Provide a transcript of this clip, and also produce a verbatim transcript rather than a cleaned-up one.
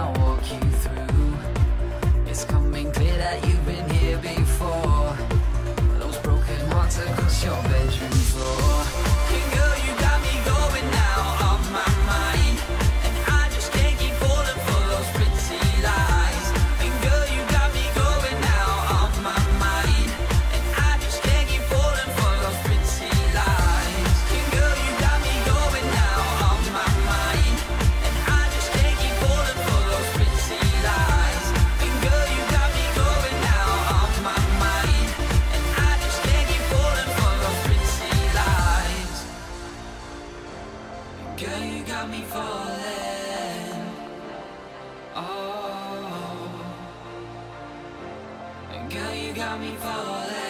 I'll walk you through. It's coming clear that you've been here before. Those broken hearts across your bedroom floor. And girl, you got me going now, off my mind. And I just can't keep falling for those pretty lies. And girl, you got me going now, off my mind. And I just can't keep falling for those pretty lies. And girl, you got me going now, off my mind. And I just can't keep falling for those pretty lies. And girl, you got me going now, off my mind. And I just can't keep falling for those pretty lies. And girl, you got me falling. Oh. And girl, you got me falling.